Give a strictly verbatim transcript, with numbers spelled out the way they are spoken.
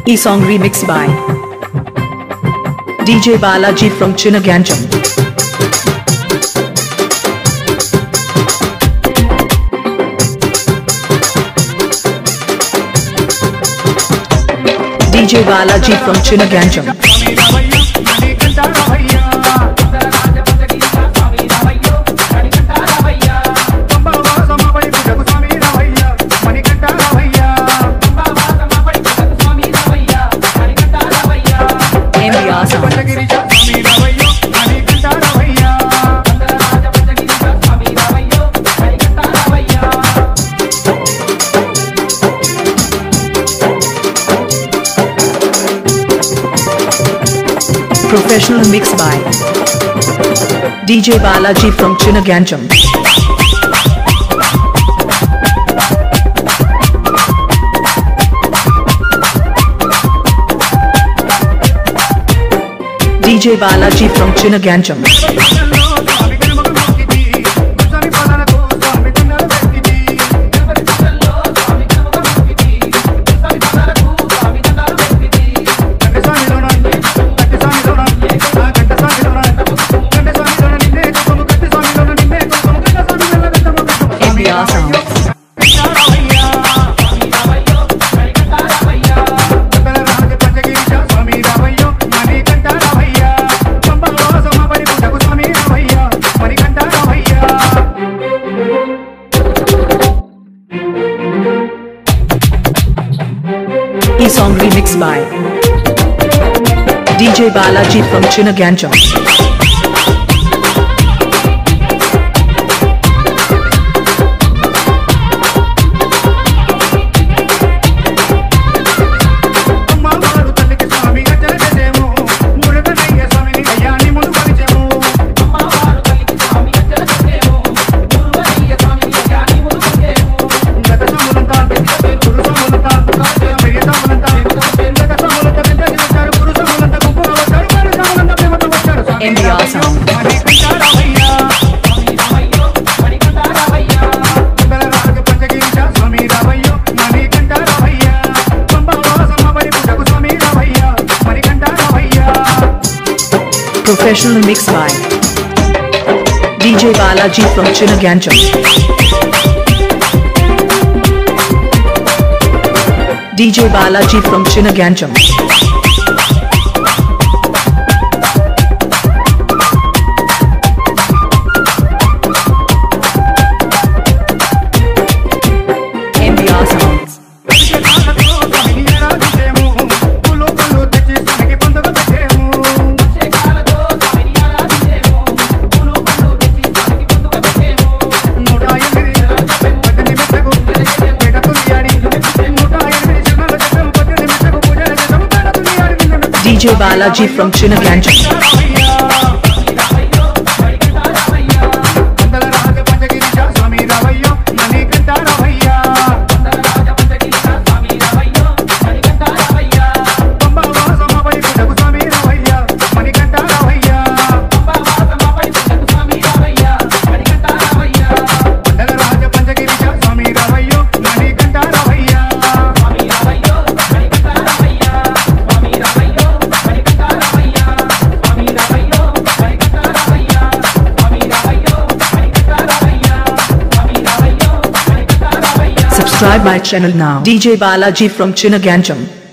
E song remixed by D J Balaji from Chinnaganjam. D J Balaji from Chinnaganjam. Professional mix by D J Balaji from Chinnaganjam. D J Balaji from Chinnaganjam. E song remixed by D J Balaji from Chinnaganjam. Professional mix by D J Balaji from Chinnaganjam. D J Balaji from Chinnaganjam. D J Balaji from Chinnaganjam. Subscribe my channel now. D J Balaji from Chinnaganjam.